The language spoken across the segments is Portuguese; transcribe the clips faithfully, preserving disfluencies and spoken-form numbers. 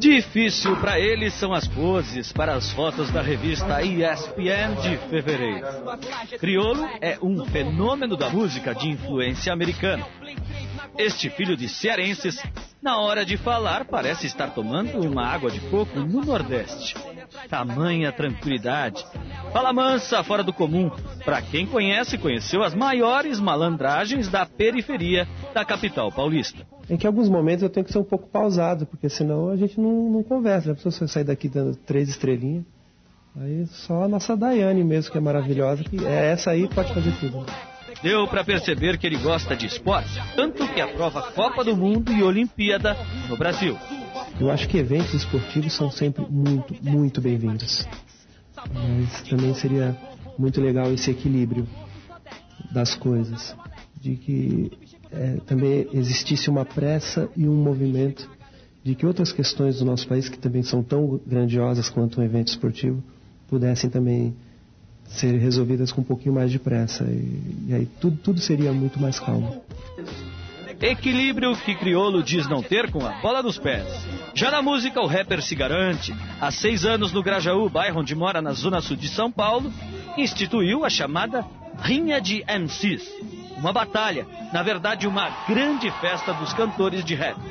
Difícil para eles são as poses para as fotos da revista E S P N de fevereiro. Criolo é um fenômeno da música de influência americana. Este filho de cearenses, na hora de falar, parece estar tomando uma água de coco no Nordeste. Tamanha tranquilidade. Fala mansa, fora do comum. Para quem conhece, conheceu as maiores malandragens da periferia da capital paulista. Em que alguns momentos eu tenho que ser um pouco pausado, porque senão a gente não, não conversa. A pessoa você sair daqui dando três estrelinhas, aí só a nossa Daiane mesmo, que é maravilhosa, que é essa aí que pode fazer tudo. Deu para perceber que ele gosta de esporte, tanto que aprova Copa do Mundo e Olimpíada no Brasil. Eu acho que eventos esportivos são sempre muito, muito bem-vindos. Mas também seria muito legal esse equilíbrio das coisas, de que é, também existisse uma pressa e um movimento de que outras questões do nosso país, que também são tão grandiosas quanto um evento esportivo, pudessem também ser resolvidas com um pouquinho mais de pressa. E, e aí tudo, tudo seria muito mais calmo. Equilíbrio que Criolo diz não ter com a bola nos pés. Já na música, o rapper se garante. Há seis anos no Grajaú, bairro onde mora na zona sul de São Paulo, instituiu a chamada Rinha de M Cs. Uma batalha, na verdade uma grande festa dos cantores de rap.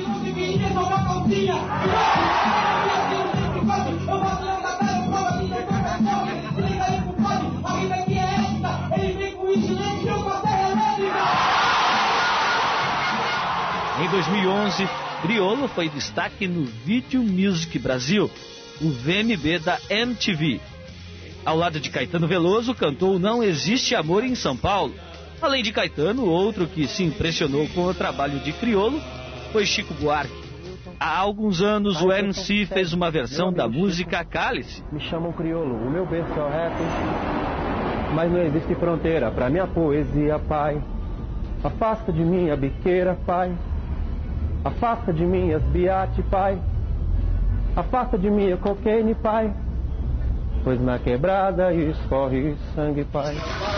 Em dois mil e onze, Criolo foi destaque no Video Music Brasil, o V M B da M T V. Ao lado de Caetano Veloso, cantou Não Existe Amor em São Paulo. Além de Caetano, outro que se impressionou com o trabalho de Criolo foi Chico Buarque. Há alguns anos, o M C fez uma versão da música Cálice. Me chamam Criolo, o meu berço é o rap, mas não existe fronteira pra minha poesia, pai. Afasta de mim a biqueira, pai. Afasta de mim as biate, pai. Afasta de mim a cocaine, pai. Pois na quebrada escorre sangue, pai.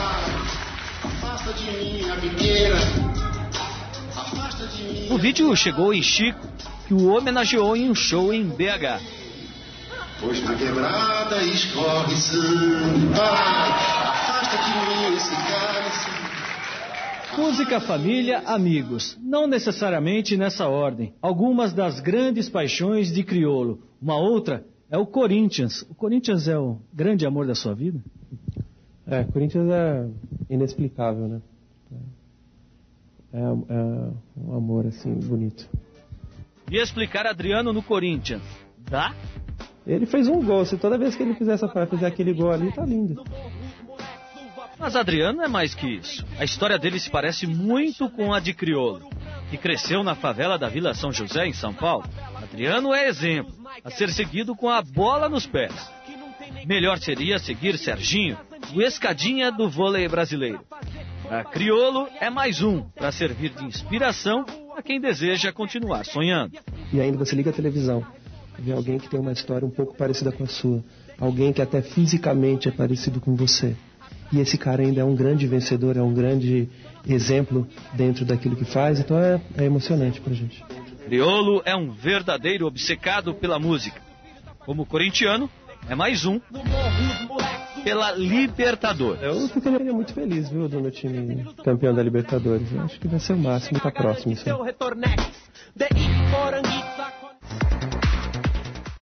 Afasta de mim a biqueira. Afasta de mim. O vídeo chegou em Chico, que o homenageou em um show em B H. Pois na quebrada escorre sangue, pai. Afasta de mim esse cálice. Música, família, amigos. Não necessariamente nessa ordem. Algumas das grandes paixões de Criolo. Uma outra é o Corinthians. O Corinthians é o grande amor da sua vida? É, Corinthians é inexplicável, né? É, é um amor, assim, bonito. E explicar Adriano no Corinthians, dá? Ele fez um gol. Se toda vez que ele fizer essa parte, fizer aquele gol ali, tá lindo. Mas Adriano é mais que isso. A história dele se parece muito com a de Criolo, que cresceu na favela da Vila São José, em São Paulo. Adriano é exemplo, a ser seguido com a bola nos pés. Melhor seria seguir Serginho, o escadinha do vôlei brasileiro. A Criolo é mais um, para servir de inspiração a quem deseja continuar sonhando. E ainda você liga a televisão, vê alguém que tem uma história um pouco parecida com a sua. Alguém que até fisicamente é parecido com você. E esse cara ainda é um grande vencedor, é um grande exemplo dentro daquilo que faz, então é, é emocionante pra gente. Criolo é um verdadeiro obcecado pela música. Como corintiano, é mais um pela Libertadores. Eu ficaria muito feliz, viu, do meu time campeão da Libertadores. Eu acho que vai ser o máximo, tá próximo isso aí.